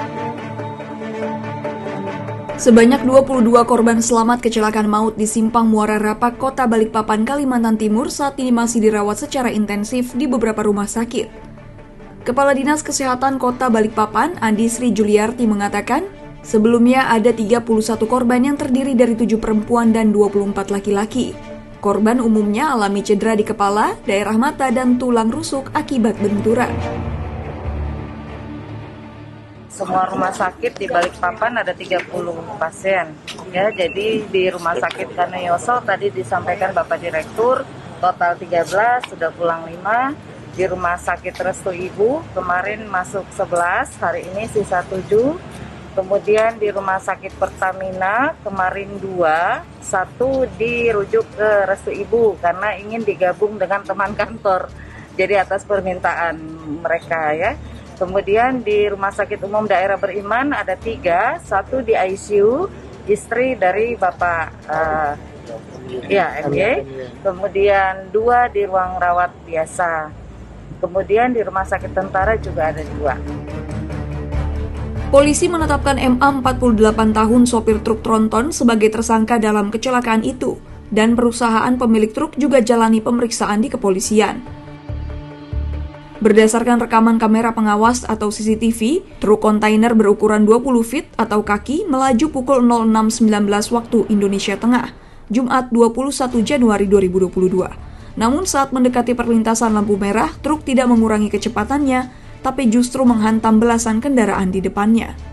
Sebanyak 22 korban selamat kecelakaan maut di Simpang Muara Rapak, Kota Balikpapan, Kalimantan Timur saat ini masih dirawat secara intensif di beberapa rumah sakit. Kepala Dinas Kesehatan Kota Balikpapan, Andi Sri Juliarti mengatakan, sebelumnya ada 31 korban yang terdiri dari 7 perempuan dan 24 laki-laki. Korban umumnya alami cedera di kepala, daerah mata, dan tulang rusuk akibat benturan. Semua rumah sakit di Balikpapan ada 30 pasien. Ya, jadi di Rumah Sakit Kanoyoso tadi disampaikan Bapak Direktur, total 13, sudah pulang 5. Di Rumah Sakit Restu Ibu kemarin masuk 11, hari ini sisa 7. Kemudian di Rumah Sakit Pertamina kemarin 2, 1 dirujuk ke Restu Ibu karena ingin digabung dengan teman kantor. Jadi atas permintaan mereka ya. Kemudian di Rumah Sakit Umum Daerah Beriman ada 3, 1 di ICU, istri dari Bapak MY, kemudian 2 di ruang rawat biasa. Kemudian di Rumah Sakit Tentara juga ada 2. Polisi menetapkan MA 48 tahun sopir truk tronton sebagai tersangka dalam kecelakaan itu, dan perusahaan pemilik truk juga jalani pemeriksaan di kepolisian. Berdasarkan rekaman kamera pengawas atau CCTV, truk kontainer berukuran 20 feet atau kaki melaju pukul 06.19 waktu Indonesia Tengah, Jumat 21 Januari 2022. Namun saat mendekati perlintasan lampu merah, truk tidak mengurangi kecepatannya, tapi justru menghantam belasan kendaraan di depannya.